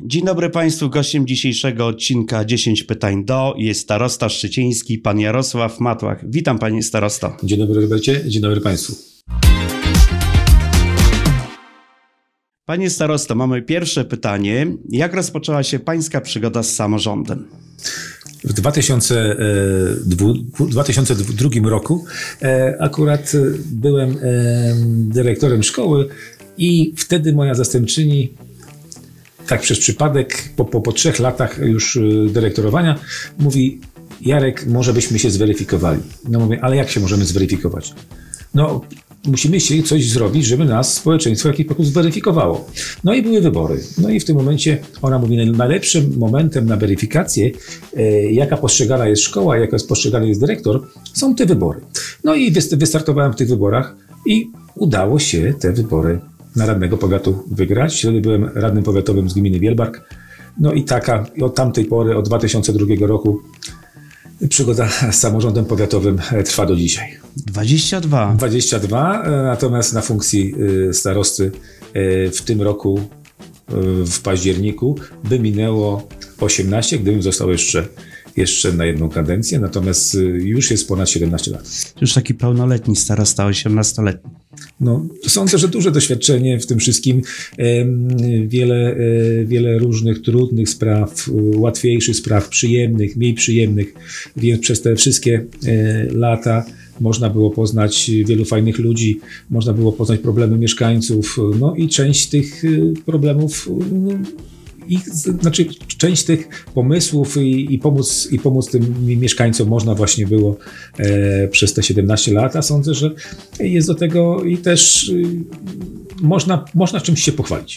Dzień dobry Państwu. Gościem dzisiejszego odcinka 10 pytań do jest starosta szczeciński, pan Jarosław Matłach. Witam panie starosto. Dzień dobry Robercie, dzień dobry Państwu. Panie starosto, mamy pierwsze pytanie. Jak rozpoczęła się pańska przygoda z samorządem? W 2002 roku akurat byłem dyrektorem szkoły i wtedy moja zastępczyni, tak przez przypadek, po 3 latach już dyrektorowania, mówi: Jarek, może byśmy się zweryfikowali. No mówię, ale jak się możemy zweryfikować? No, musimy się coś zrobić, żeby nas społeczeństwo w jakiś sposób zweryfikowało. No i były wybory. No i w tym momencie ona mówi, najlepszym momentem na weryfikację, jaka postrzegana jest szkoła, jaka postrzegany jest dyrektor, są te wybory. No i wystartowałem w tych wyborach i udało się te wybory na radnego powiatu wygrać. Wtedy byłem radnym powiatowym z gminy Wielbark. No i od tamtej pory, od 2002 roku, przygoda z samorządem powiatowym trwa do dzisiaj. 22. 22, natomiast na funkcji starosty w tym roku, w październiku, by minęło 18, gdybym został jeszcze na 1 kadencję, natomiast już jest ponad 17 lat. Już taki pełnoletni starosta, 18-letni. No, sądzę, że duże doświadczenie w tym wszystkim, wiele różnych trudnych spraw, łatwiejszych spraw, przyjemnych, mniej przyjemnych, więc przez te wszystkie lata można było poznać wielu fajnych ludzi, można było poznać problemy mieszkańców, no i część tych problemów, część tych pomysłów i pomóc tym mieszkańcom można właśnie było przez te 17 lat, a sądzę, że jest do tego i też można czymś się pochwalić.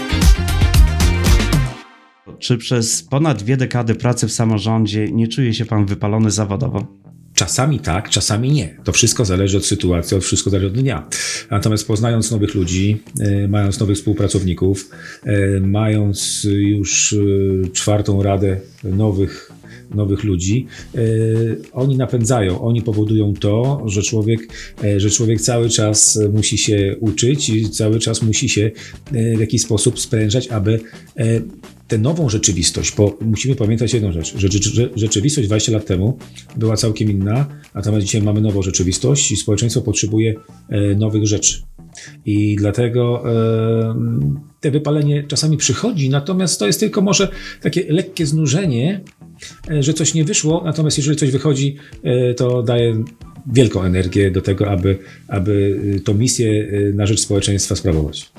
Czy przez ponad 2 dekady pracy w samorządzie nie czuje się pan wypalony zawodowo? Czasami tak, czasami nie. To wszystko zależy od sytuacji, wszystko zależy od dnia. Natomiast poznając nowych ludzi, mając nowych współpracowników, mając już 4. radę nowych ludzi, oni napędzają, oni powodują to, że człowiek cały czas musi się uczyć i cały czas musi się w jakiś sposób sprężać, aby tę nową rzeczywistość, bo musimy pamiętać jedną rzecz, że rzeczywistość 20 lat temu była całkiem inna, natomiast dzisiaj mamy nową rzeczywistość i społeczeństwo potrzebuje nowych rzeczy. I dlatego te wypalenie czasami przychodzi, natomiast to jest tylko może takie lekkie znużenie, że coś nie wyszło, natomiast jeżeli coś wychodzi, to daje wielką energię do tego, aby tą misję na rzecz społeczeństwa sprawować.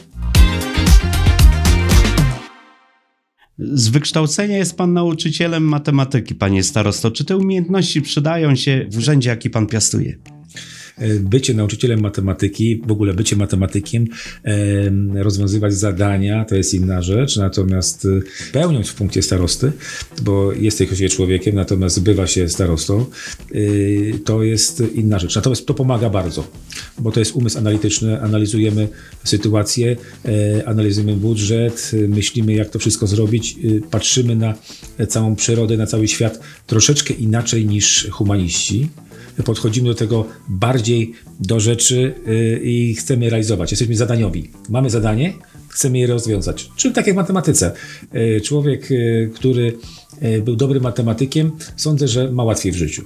Z wykształcenia jest pan nauczycielem matematyki, panie starosto. Czy te umiejętności przydają się w urzędzie, jaki pan piastuje? Bycie nauczycielem matematyki, w ogóle bycie matematykiem, rozwiązywać zadania, to jest inna rzecz, natomiast pełniąc w punkcie starosty, bo jesteś się człowiekiem, natomiast bywa się starostą, to jest inna rzecz. Natomiast to pomaga bardzo, bo to jest umysł analityczny, analizujemy sytuację, analizujemy budżet, myślimy, jak to wszystko zrobić, patrzymy na całą przyrodę, na cały świat troszeczkę inaczej niż humaniści. Podchodzimy do tego bardziej do rzeczy i chcemy realizować. Jesteśmy zadaniowi. Mamy zadanie, chcemy je rozwiązać. Czyli tak jak w matematyce. Człowiek, który był dobrym matematykiem, sądzę, że ma łatwiej w życiu.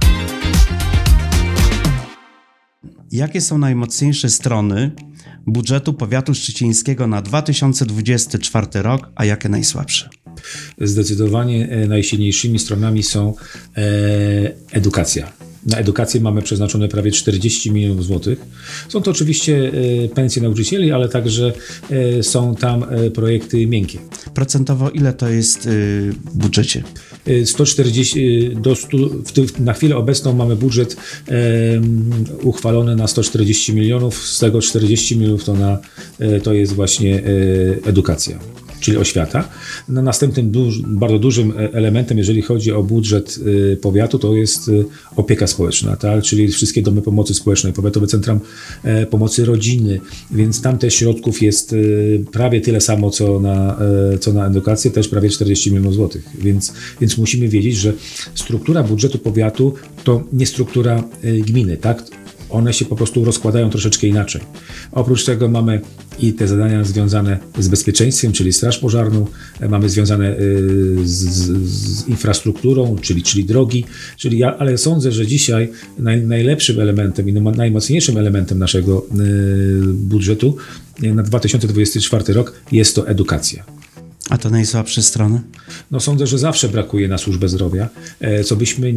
Jakie są najmocniejsze strony budżetu powiatu szczecińskiego na 2024 rok, a jakie najsłabsze? Zdecydowanie najsilniejszymi stronami są edukacja. Na edukację mamy przeznaczone prawie 40 milionów złotych. Są to oczywiście pensje nauczycieli, ale także są tam projekty miękkie. Procentowo ile to jest w budżecie? 140 do 100, na chwilę obecną mamy budżet uchwalony na 140 milionów, z tego 40 milionów to jest właśnie edukacja, czyli oświata. No, następnym bardzo dużym elementem, jeżeli chodzi o budżet powiatu, to jest opieka społeczna, tak? Czyli wszystkie domy pomocy społecznej, powiatowe centrum pomocy rodziny, więc tam też środków jest prawie tyle samo, co na edukację, też prawie 40 milionów złotych. Więc musimy wiedzieć, że struktura budżetu powiatu to nie struktura gminy, tak? one się po prostu rozkładają troszeczkę inaczej. Oprócz tego mamy i te zadania związane z bezpieczeństwem, czyli straż pożarną, mamy związane z infrastrukturą, czyli drogi, ale sądzę, że dzisiaj najlepszym elementem i najmocniejszym elementem naszego budżetu na 2024 rok jest to edukacja. A to najsłabsze strony? No sądzę, że zawsze brakuje na służbę zdrowia. Co byśmy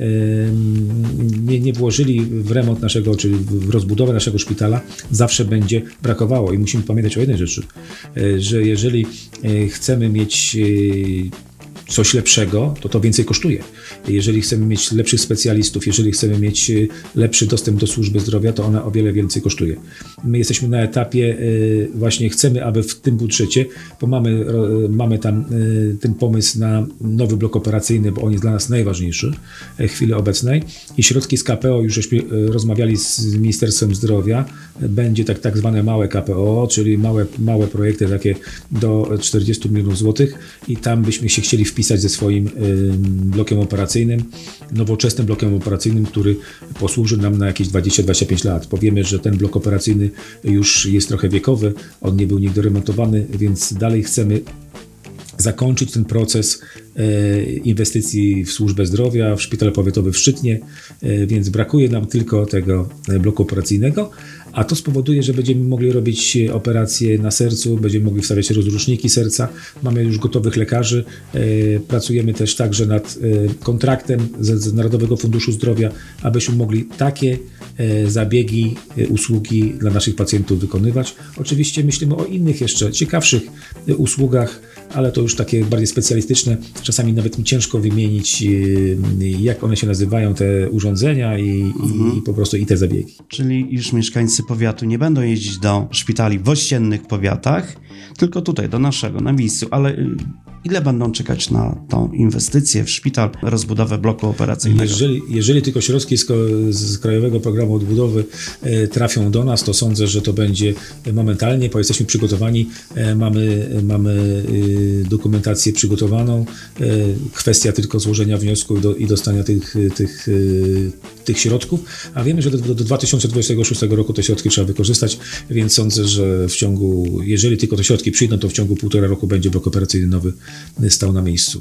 nie włożyli w remont naszego, czy w rozbudowę naszego szpitala, zawsze będzie brakowało. I musimy pamiętać o jednej rzeczy, że jeżeli chcemy mieć coś lepszego, to więcej kosztuje. Jeżeli chcemy mieć lepszych specjalistów, jeżeli chcemy mieć lepszy dostęp do służby zdrowia, to ona o wiele więcej kosztuje. My jesteśmy na etapie, właśnie chcemy, aby w tym budżecie, bo mamy tam ten pomysł na nowy blok operacyjny, bo on jest dla nas najważniejszy w chwili obecnej i środki z KPO, już żeśmy rozmawiali z Ministerstwem Zdrowia, będzie tak zwane małe KPO, czyli małe projekty takie do 40 milionów złotych i tam byśmy się chcieli wpisać ze swoim blokiem operacyjnym, nowoczesnym blokiem operacyjnym, który posłuży nam na jakieś 20-25 lat. Powiemy, że ten blok operacyjny już jest trochę wiekowy, on nie był nigdy remontowany, więc dalej chcemy zakończyć ten proces inwestycji w służbę zdrowia, w szpital powiatowy w Szczytnie, więc brakuje nam tylko tego bloku operacyjnego, a to spowoduje, że będziemy mogli robić operacje na sercu, będziemy mogli wstawiać rozruszniki serca, mamy już gotowych lekarzy, pracujemy też także nad kontraktem z Narodowego Funduszu Zdrowia, abyśmy mogli takie zabiegi, usługi dla naszych pacjentów wykonywać. Oczywiście myślimy o innych jeszcze ciekawszych usługach, ale to już takie bardziej specjalistyczne. Czasami nawet mi ciężko wymienić, jak one się nazywają, te urządzenia i po prostu i te zabiegi. Czyli już mieszkańcy powiatu nie będą jeździć do szpitali w ościennych powiatach, tylko tutaj, do naszego, na miejscu. Ale ile będą czekać na tą inwestycję w szpital, rozbudowę bloku operacyjnego? Jeżeli tylko środki z Krajowego Programu Odbudowy trafią do nas, to sądzę, że to będzie momentalnie, bo jesteśmy przygotowani, mamy dokumentację przygotowaną, kwestia tylko złożenia wniosku i dostania tych środków, a wiemy, że do 2026 roku te środki trzeba wykorzystać, więc sądzę, że jeżeli tylko te środki przyjdą, to w ciągu 1,5 roku będzie blok operacyjny nowy stał na miejscu.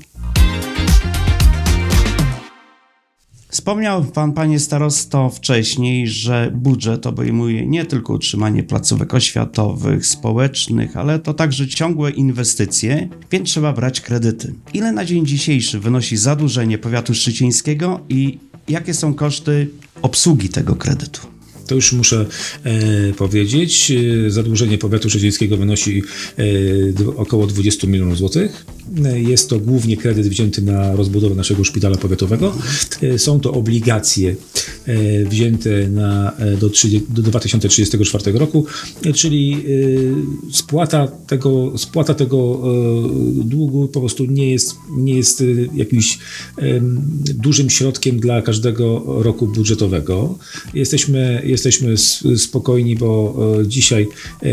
Wspomniał pan, panie starosto, wcześniej, że budżet obejmuje nie tylko utrzymanie placówek oświatowych, społecznych, ale to także ciągłe inwestycje, więc trzeba brać kredyty. Ile na dzień dzisiejszy wynosi zadłużenie powiatu szczycińskiego i jakie są koszty obsługi tego kredytu? To już muszę powiedzieć. Zadłużenie powiatu szczycińskiego wynosi około 20 milionów złotych. Jest to głównie kredyt wzięty na rozbudowę naszego szpitala powiatowego. Są to obligacje wzięte do 2034 roku, czyli spłata tego długu po prostu nie jest jakimś dużym środkiem dla każdego roku budżetowego. Jesteśmy spokojni, bo dzisiaj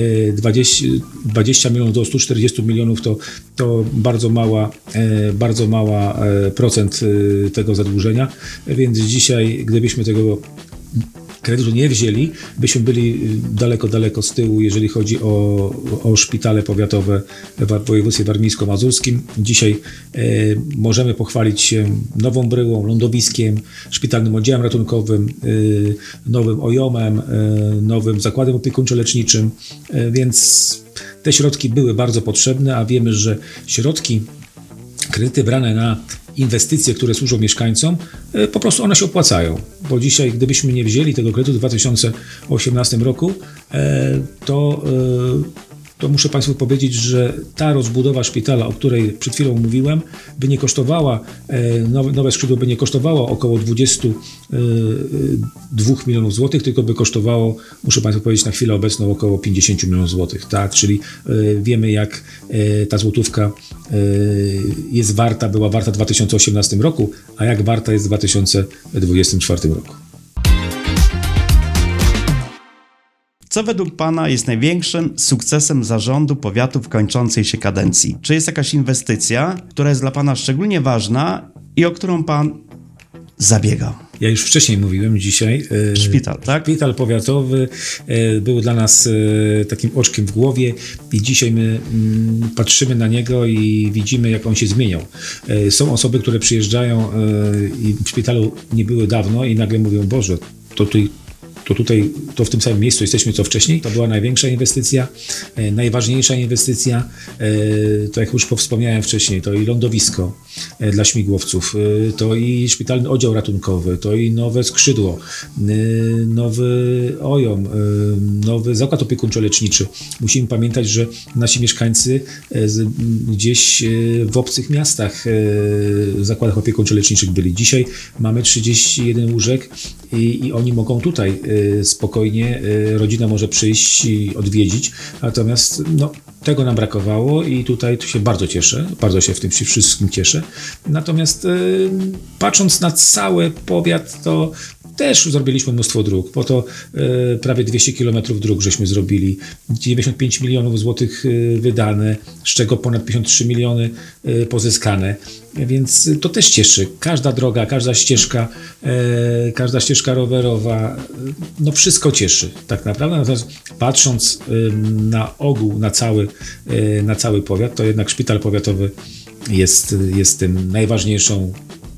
20 milionów do 140 milionów to bardzo mała procent tego zadłużenia, więc dzisiaj gdybyśmy tego kredytu nie wzięli, byśmy byli daleko z tyłu, jeżeli chodzi o szpitale powiatowe w województwie warmińsko-mazurskim. Dzisiaj możemy pochwalić się Nową Bryłą, lądowiskiem, szpitalnym oddziałem ratunkowym, nowym OJOM-em, nowym zakładem opiekuńczo-leczniczym, więc te środki były bardzo potrzebne, a wiemy, że kredyty brane na inwestycje, które służą mieszkańcom, po prostu one się opłacają, bo dzisiaj gdybyśmy nie wzięli tego kredytu w 2018 roku, to muszę Państwu powiedzieć, że ta rozbudowa szpitala, o której przed chwilą mówiłem, by nie kosztowała, nowe skrzydło by nie kosztowało około 22 milionów złotych, tylko by kosztowało, muszę Państwu powiedzieć, na chwilę obecną około 50 milionów złotych, tak? Czyli wiemy, jak ta złotówka była warta w 2018 roku, a jak warta jest w 2024 roku. Co według pana jest największym sukcesem zarządu powiatu w kończącej się kadencji? Czy jest jakaś inwestycja, która jest dla pana szczególnie ważna i o którą pan zabiegał? Ja już wcześniej mówiłem, dzisiaj Szpital, tak? Szpital powiatowy był dla nas takim oczkiem w głowie i dzisiaj my patrzymy na niego i widzimy, jak on się zmieniał. Są osoby, które przyjeżdżają i w szpitalu nie były dawno i nagle mówią: Boże, to w tym samym miejscu jesteśmy co wcześniej. To była największa inwestycja, najważniejsza inwestycja. To jak już wspomniałem wcześniej, to i lądowisko dla śmigłowców, to i szpitalny oddział ratunkowy, to i nowe skrzydło, nowy OJOM, nowy zakład opiekuńczo-leczniczy. Musimy pamiętać, że nasi mieszkańcy gdzieś w obcych miastach w zakładach opiekuńczo-leczniczych byli. Dzisiaj mamy 31 łóżek i oni mogą tutaj spokojnie, rodzina może przyjść i odwiedzić, natomiast tego nam brakowało i tutaj się bardzo cieszę, bardzo się w tym wszystkim cieszę. Natomiast patrząc na cały powiat, to też zrobiliśmy mnóstwo dróg, po to prawie 200 km dróg żeśmy zrobili, 95 milionów złotych wydane, z czego ponad 53 miliony pozyskane, więc to też cieszy. Każda droga, każda ścieżka rowerowa, wszystko cieszy tak naprawdę. Natomiast patrząc na ogół, na cały powiat, to jednak szpital powiatowy jest tym najważniejszą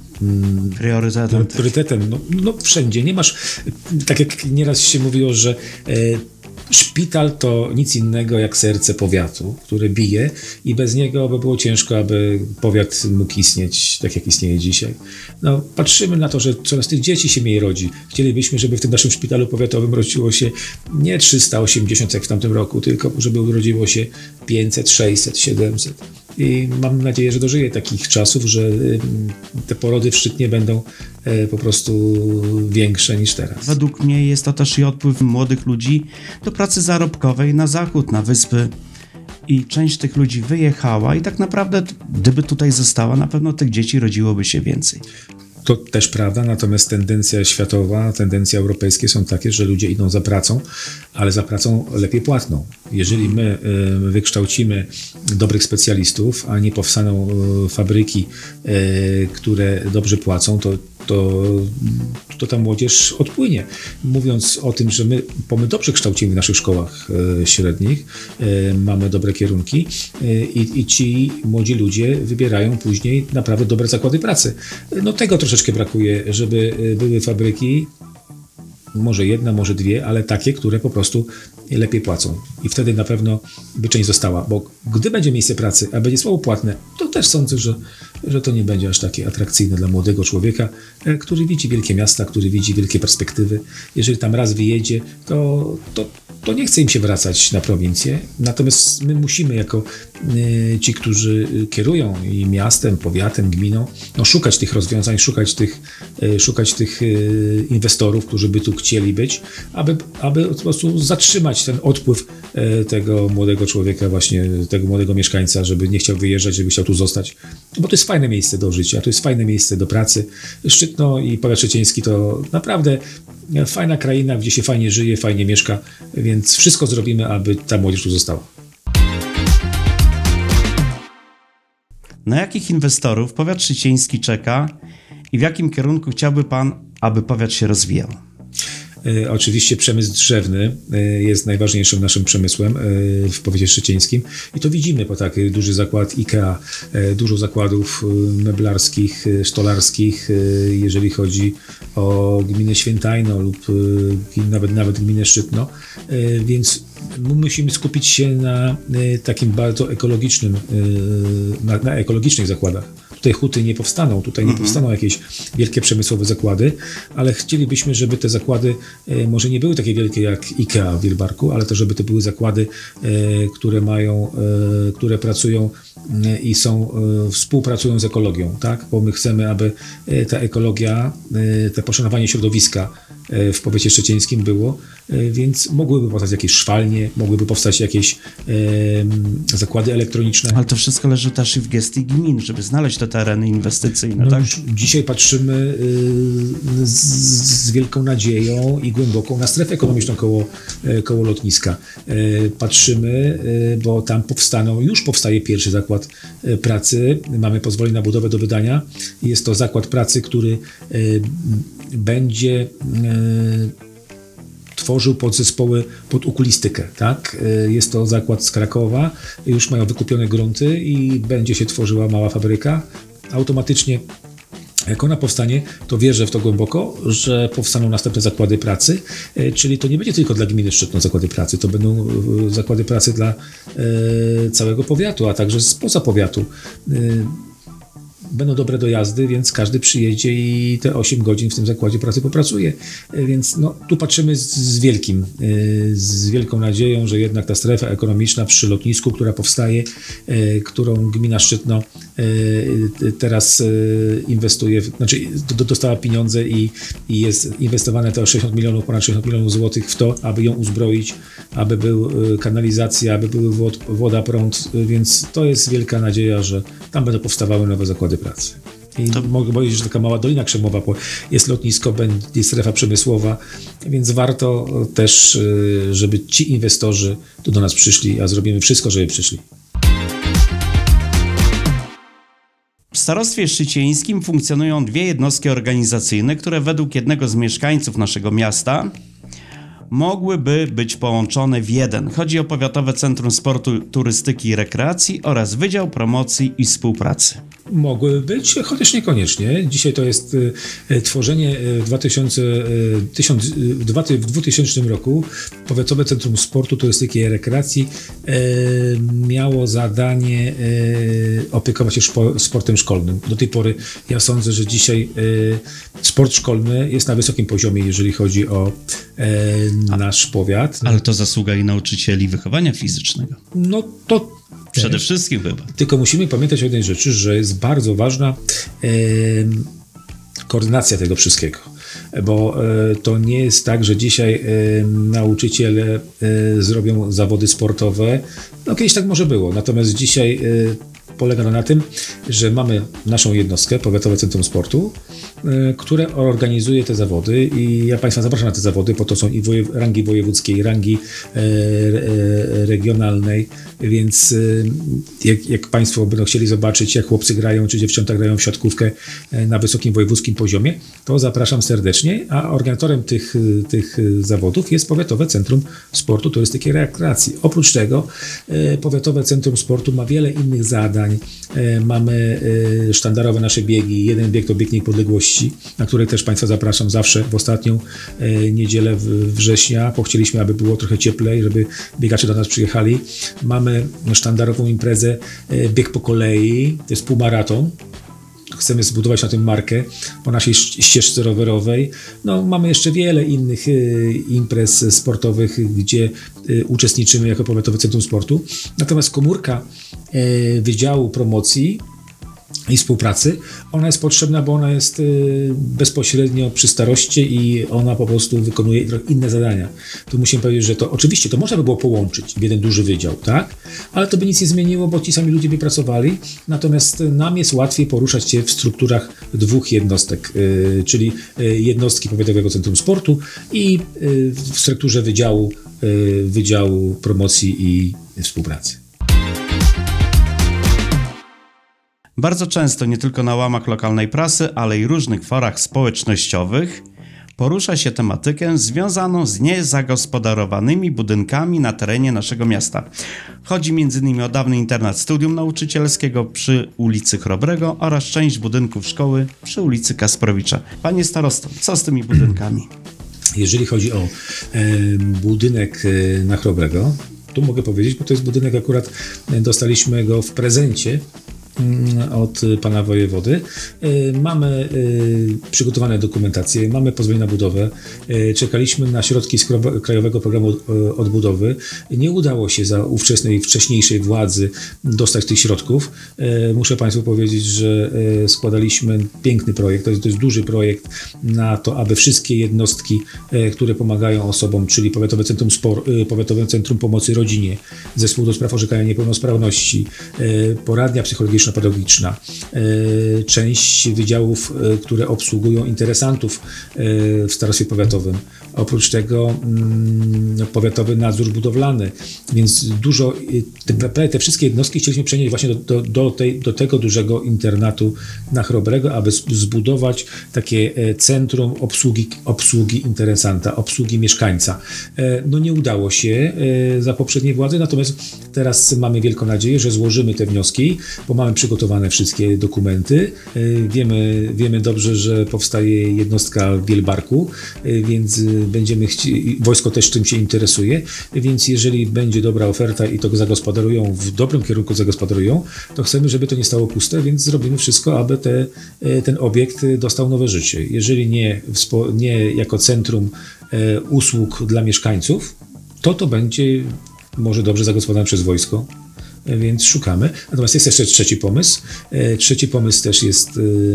priorytetem. Wszędzie. Nie masz, tak jak nieraz się mówiło, że szpital to nic innego jak serce powiatu, które bije i bez niego by było ciężko, aby powiat mógł istnieć tak, jak istnieje dzisiaj. Patrzymy na to, że coraz tych dzieci się mniej rodzi. Chcielibyśmy, żeby w tym naszym szpitalu powiatowym rodziło się nie 380 jak w tamtym roku, tylko żeby urodziło się 500, 600, 700. I mam nadzieję, że dożyję takich czasów, że te porody w Szczytnie będą po prostu większe niż teraz. Według mnie jest to też i odpływ młodych ludzi do pracy zarobkowej na zachód, na wyspy. I część tych ludzi wyjechała i tak naprawdę, gdyby tutaj została, na pewno tych dzieci rodziłoby się więcej. To też prawda, natomiast tendencja światowa, tendencje europejskie są takie, że ludzie idą za pracą, ale za pracą lepiej płatną. Jeżeli my wykształcimy dobrych specjalistów, a nie powstaną fabryki, które dobrze płacą, to ta młodzież odpłynie. Mówiąc o tym, że my dobrze kształcimy w naszych szkołach średnich, mamy dobre kierunki i ci młodzi ludzie wybierają później naprawdę dobre zakłady pracy. Tego troszeczkę brakuje, żeby były fabryki, może jedna, może dwie, ale takie, które po prostu lepiej płacą. I wtedy na pewno by część została, bo gdy będzie miejsce pracy, a będzie słabo płatne, to też sądzę, że to nie będzie aż takie atrakcyjne dla młodego człowieka, który widzi wielkie miasta, który widzi wielkie perspektywy. Jeżeli tam raz wyjedzie, to nie chce im się wracać na prowincję. Natomiast my musimy jako ci, którzy kierują i miastem, powiatem, gminą, szukać tych rozwiązań, szukać tych inwestorów, którzy by tu chcieli być, aby po prostu zatrzymać ten odpływ tego młodego człowieka, właśnie tego młodego mieszkańca, żeby nie chciał wyjeżdżać, żeby chciał tu zostać. Bo to jest fajne miejsce do życia, to jest fajne miejsce do pracy. Szczytno i powiat szczeciński to naprawdę fajna kraina, gdzie się fajnie żyje, fajnie mieszka, więc wszystko zrobimy, aby ta młodzież tu została. Na jakich inwestorów powiat szczeciński czeka i w jakim kierunku chciałby pan, aby powiat się rozwijał? Oczywiście przemysł drzewny jest najważniejszym naszym przemysłem w powiecie szczecińskim i to widzimy, bo tak duży zakład IKEA, dużo zakładów meblarskich, stolarskich, jeżeli chodzi o gminę Świętajno lub nawet gminę Szczytno, więc musimy skupić się na takim bardzo ekologicznym, na ekologicznych zakładach. Tutaj huty nie powstaną, nie powstaną jakieś wielkie przemysłowe zakłady, ale chcielibyśmy, żeby te zakłady może nie były takie wielkie jak IKEA w Wilbarku, ale to żeby to były zakłady, które pracują i współpracują z ekologią, tak? Bo my chcemy, aby ta ekologia, to poszanowanie środowiska w powiecie szczecińskim było więc mogłyby powstać jakieś szwalnie, mogłyby powstać jakieś zakłady elektroniczne. Ale to wszystko leży też i w gestii gmin, żeby znaleźć te tereny inwestycyjne, No tak? Dzisiaj patrzymy z wielką nadzieją i głęboką na strefę ekonomiczną koło lotniska. Patrzymy, bo tam już powstaje pierwszy zakład pracy. Mamy pozwolenie na budowę do wydania. Jest to zakład pracy, który będzie tworzył podzespoły pod okulistykę, tak? Jest to zakład z Krakowa, już mają wykupione grunty i będzie się tworzyła mała fabryka. Automatycznie, jak ona powstanie, to wierzę w to głęboko, że powstaną następne zakłady pracy, czyli to nie będzie tylko dla gminy Szczytno zakłady pracy, to będą zakłady pracy dla całego powiatu, a także spoza powiatu. Będą dobre dojazdy, więc każdy przyjedzie i te 8 godzin w tym zakładzie pracy popracuje. Więc tu patrzymy z wielką nadzieją, że jednak ta strefa ekonomiczna przy lotnisku, która powstaje, którą gmina Szczytno teraz inwestuje, dostała pieniądze i jest inwestowane te ponad 60 milionów złotych w to, aby ją uzbroić, aby był kanalizacja, aby były woda, prąd, więc to jest wielka nadzieja, że tam będą powstawały nowe zakłady pracy. I mogę powiedzieć, że taka mała Dolina Krzemowa, bo jest lotnisko, będzie strefa przemysłowa, więc warto też, żeby ci inwestorzy tu do nas przyszli, a zrobimy wszystko, żeby przyszli. W starostwie szczycieńskim funkcjonują 2 jednostki organizacyjne, które według jednego z mieszkańców naszego miasta mogłyby być połączone w jeden. Chodzi o Powiatowe Centrum Sportu, Turystyki i Rekreacji oraz Wydział Promocji i Współpracy. Mogły być, chociaż niekoniecznie. Dzisiaj to jest tworzenie w 2000 roku Powiatowe Centrum Sportu, Turystyki i Rekreacji miało zadanie opiekować się sportem szkolnym. Do tej pory ja sądzę, że dzisiaj sport szkolny jest na wysokim poziomie, jeżeli chodzi o nasz powiat. Ale to zasługa i nauczycieli wychowania fizycznego. No to przede wszystkim chyba. Tylko musimy pamiętać o jednej rzeczy, że jest bardzo ważna koordynacja tego wszystkiego. Bo to nie jest tak, że dzisiaj nauczyciele zrobią zawody sportowe. No kiedyś tak może było. Natomiast dzisiaj polega na tym, że mamy naszą jednostkę, Powiatowe Centrum Sportu, które organizuje te zawody i ja Państwa zapraszam na te zawody, bo to są i rangi wojewódzkiej, i rangi regionalnej, więc jak Państwo będą chcieli zobaczyć, jak chłopcy grają, czy dziewczęta grają w siatkówkę na wysokim wojewódzkim poziomie, to zapraszam serdecznie, a organizatorem tych zawodów jest Powiatowe Centrum Sportu, Turystyki i Rekreacji. Oprócz tego Powiatowe Centrum Sportu ma wiele innych zadań. Mamy sztandarowe nasze biegi. Jeden bieg to bieg niepodległości, na który też Państwa zapraszam zawsze w ostatnią niedzielę września, bo chcieliśmy, aby było trochę cieplej, żeby biegacze do nas przyjechali. Mamy sztandarową imprezę bieg po kolei, to jest półmaraton. Chcemy zbudować na tym markę po naszej ścieżce rowerowej. No, mamy jeszcze wiele innych imprez sportowych, gdzie uczestniczymy jako Powiatowe Centrum Sportu. Natomiast komórka Wydziału Promocji i Współpracy, ona jest potrzebna, bo ona jest bezpośrednio przy staroście i ona po prostu wykonuje inne zadania. Tu musimy powiedzieć, że to oczywiście to można by było połączyć w jeden duży wydział, tak? Ale to by nic nie zmieniło, bo ci sami ludzie by pracowali, natomiast nam jest łatwiej poruszać się w strukturach 2 jednostek, czyli jednostki Powiatowego Centrum Sportu i w strukturze Wydziału Promocji i Współpracy. Bardzo często, nie tylko na łamach lokalnej prasy, ale i różnych forach społecznościowych porusza się tematykę związaną z niezagospodarowanymi budynkami na terenie naszego miasta. Chodzi m.in. o dawny internat studium nauczycielskiego przy ulicy Chrobrego oraz część budynków szkoły przy ulicy Kasprowicza. Panie starosto, co z tymi budynkami? Jeżeli chodzi o budynek na Chrobrego, tu mogę powiedzieć, bo to jest budynek, akurat dostaliśmy go w prezencie od pana wojewody. Mamy przygotowane dokumentacje, mamy pozwolenie na budowę. Czekaliśmy na środki z Krajowego Programu Odbudowy. Nie udało się za wcześniejszej władzy dostać tych środków. Muszę państwu powiedzieć, że składaliśmy piękny projekt. To jest duży projekt na to, aby wszystkie jednostki, które pomagają osobom, czyli Powiatowe Centrum Pomocy Rodzinie, Zespół do spraw orzekania niepełnosprawności, poradnia psychologiczno-pedagogiczna, część wydziałów, które obsługują interesantów w starostwie powiatowym. Oprócz tego powiatowy nadzór budowlany, więc dużo, te wszystkie jednostki chcieliśmy przenieść właśnie do tego dużego internatu na Chrobrego, aby zbudować takie centrum obsługi interesanta, obsługi mieszkańca. No nie udało się za poprzedniej władzy, natomiast teraz mamy wielką nadzieję, że złożymy te wnioski, bo mamy przygotowane wszystkie dokumenty. Wiemy dobrze, że powstaje jednostka w Wielbarku, więc wojsko też tym się interesuje, więc jeżeli będzie dobra oferta i to zagospodarują, w dobrym kierunku zagospodarują, to chcemy, żeby to nie stało puste, więc zrobimy wszystko, aby ten obiekt dostał nowe życie. Jeżeli nie jako centrum usług dla mieszkańców, to będzie może dobrze zagospodarowane przez wojsko, więc szukamy. Natomiast jest jeszcze trzeci pomysł. Trzeci pomysł też jest...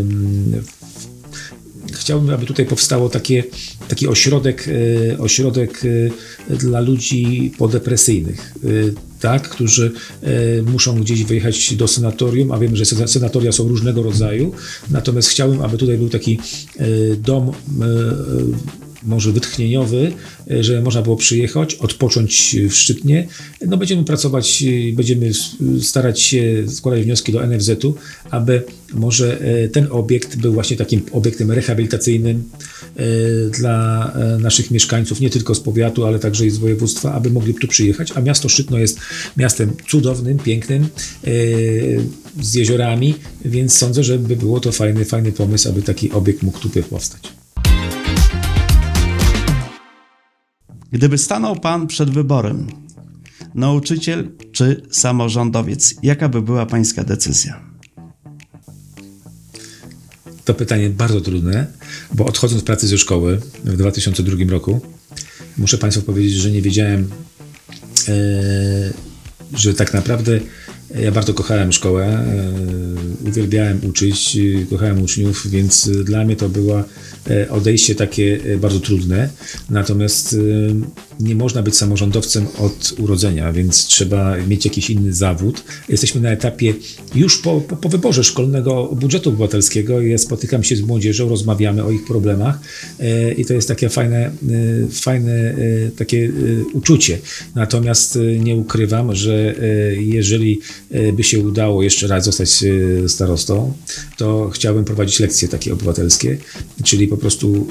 Chciałbym, aby tutaj powstało taki ośrodek dla ludzi podepresyjnych, tak, którzy muszą gdzieś wyjechać do sanatorium, a wiemy, że sanatoria są różnego rodzaju, natomiast chciałbym, aby tutaj był taki dom może wytchnieniowy, że można było przyjechać, odpocząć w Szczytnie. No będziemy pracować, będziemy starać się składać wnioski do NFZ-u, aby może ten obiekt był właśnie takim obiektem rehabilitacyjnym dla naszych mieszkańców, nie tylko z powiatu, ale także i z województwa, aby mogli tu przyjechać, a miasto Szczytno jest miastem cudownym, pięknym, z jeziorami, więc sądzę, że by było to fajny pomysł, aby taki obiekt mógł tu powstać. Gdyby stanął pan przed wyborem, nauczyciel czy samorządowiec, jaka by była pańska decyzja? To pytanie bardzo trudne, bo odchodząc z pracy ze szkoły w 2002 roku, muszę państwu powiedzieć, że nie wiedziałem, że tak naprawdę ja bardzo kochałem szkołę, uwielbiałem uczyć, kochałem uczniów, więc dla mnie to było odejście takie bardzo trudne. Natomiast nie można być samorządowcem od urodzenia, więc trzeba mieć jakiś inny zawód. Jesteśmy na etapie już po wyborze szkolnego budżetu obywatelskiego. Ja spotykam się z młodzieżą, rozmawiamy o ich problemach i to jest takie fajne takie uczucie. Natomiast nie ukrywam, że jeżeli by się udało jeszcze raz zostać starostą, to chciałbym prowadzić lekcje takie obywatelskie, czyli po prostu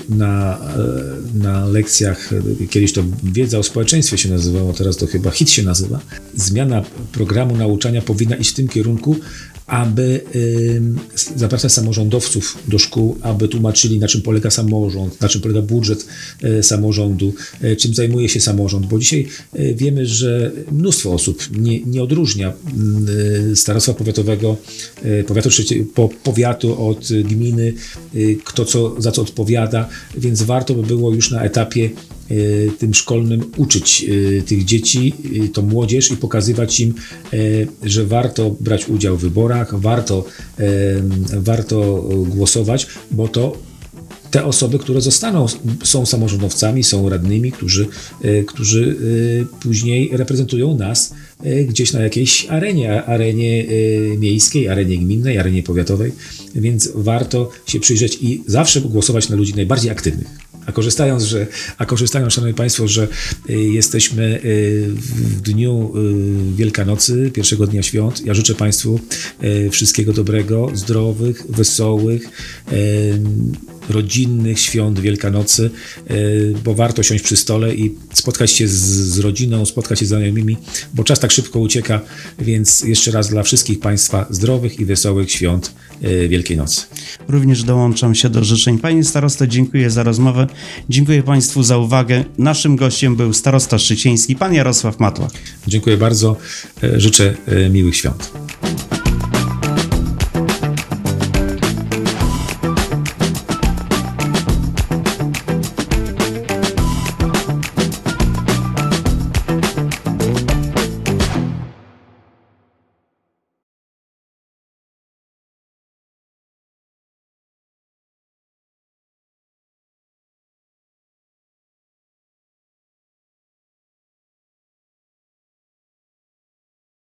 na lekcjach, kiedyś to wiedza o społeczeństwie się nazywało, teraz to chyba HIT się nazywa. Zmiana programu nauczania powinna iść w tym kierunku, aby zapraszać samorządowców do szkół, aby tłumaczyli, na czym polega samorząd, na czym polega budżet samorządu, czym zajmuje się samorząd, bo dzisiaj wiemy, że mnóstwo osób nie odróżnia starostwa powiatowego, powiatu od gminy, kto za co odpowiada, więc warto by było już na etapie tym szkolnym uczyć tych dzieci, tą młodzież i pokazywać im, że warto brać udział w wyborach, warto głosować, bo to te osoby, które są samorządowcami, są radnymi, którzy później reprezentują nas gdzieś na jakiejś arenie miejskiej, arenie gminnej, arenie powiatowej, więc warto się przyjrzeć i zawsze głosować na ludzi najbardziej aktywnych. A korzystając, szanowni państwo, że jesteśmy w dniu Wielkanocy, pierwszego dnia świąt, ja życzę państwu wszystkiego dobrego, zdrowych, wesołych, rodzinnych świąt Wielkanocy, bo warto siąść przy stole i spotkać się z rodziną, spotkać się z znajomymi, bo czas tak szybko ucieka, więc jeszcze raz dla wszystkich państwa zdrowych i wesołych świąt Wielkiej Nocy. Również dołączam się do życzeń. Panie starosto, dziękuję za rozmowę. Dziękuję państwu za uwagę. Naszym gościem był starosta szczycieński, pan Jarosław Matłak. Dziękuję bardzo. Życzę miłych świąt.